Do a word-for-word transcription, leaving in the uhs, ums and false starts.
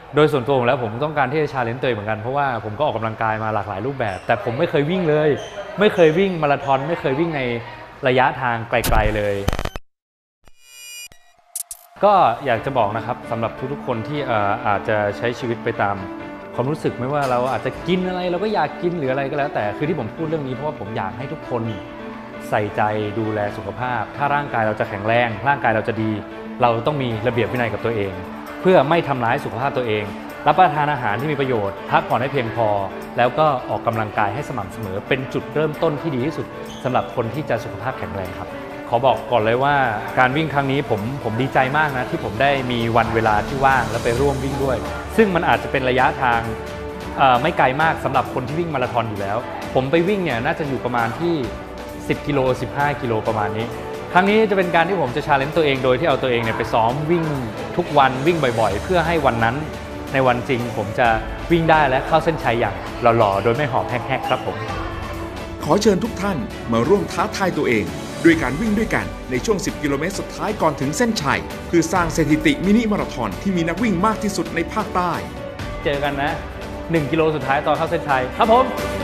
โดยส่วนตัวผมแล้วผมต้องการที่จะชาเลนจ์ตัวเองเหมือนกันเพราะว่าผมก็ออกกำลังกายมาหลากหลายรูปแบบแต่ผมไม่เคยวิ่งเลยไม่เคยวิ่งมาราธอนไม่เคยวิ่งในระยะทางไกลๆเลยก็อยากจะบอกนะครับสำหรับทุกๆคนที่อาจจะใช้ชีวิตไปตามความรู้สึกไม่ว่าเราอาจจะกินอะไรเราก็อยากกินหรืออะไรก็แล้วแต่คือที่ผมพูดเรื่องนี้เพราะว่าผมอยากให้ทุกคนใส่ใจดูแลสุขภาพถ้าร่างกายเราจะแข็งแรงร่างกายเราจะดีเราต้องมีระเบียบวินัยกับตัวเองเพื่อไม่ทำร้ายสุขภาพตัวเองรับประทานอาหารที่มีประโยชน์พักผ่อนให้เพียงพอแล้วก็ออกกำลังกายให้สม่ำเสมอเป็นจุดเริ่มต้นที่ดีที่สุดสำหรับคนที่จะสุขภาพแข็งแรงครับขอบอกก่อนเลยว่าการวิ่งครั้งนี้ผมผมดีใจมากนะที่ผมได้มีวันเวลาที่ว่างแล้วไปร่วมวิ่งด้วยซึ่งมันอาจจะเป็นระยะทางไม่ไกลมากสำหรับคนที่วิ่งมาราธอนอยู่แล้วผมไปวิ่งเนี่ยน่าจะอยู่ประมาณที่สิบกิโลสิบห้ากิโลประมาณนี้ครั้งนี้จะเป็นการที่ผมจะชาเลนจ์ตัวเองโดยที่เอาตัวเองเนี่ยไปซ้อมวิ่งทุกวันวิ่งบ่อยๆเพื่อให้วันนั้นในวันจริงผมจะวิ่งได้และเข้าเส้นชัยอย่างหล่อๆโดยไม่หอบแฮกๆครับผมขอเชิญทุกท่านมาร่วมท้าทายตัวเองด้วยการวิ่งด้วยกันในช่วงสิบกิโลเมตรสุดท้ายก่อนถึงเส้นชัยเพื่อสร้างสถิติมินิมาราธอนที่มีนักวิ่งมากที่สุดในภาคใต้เจอกันนะหนึ่งกิโลสุดท้ายตอนเข้าเส้นชัยครับผม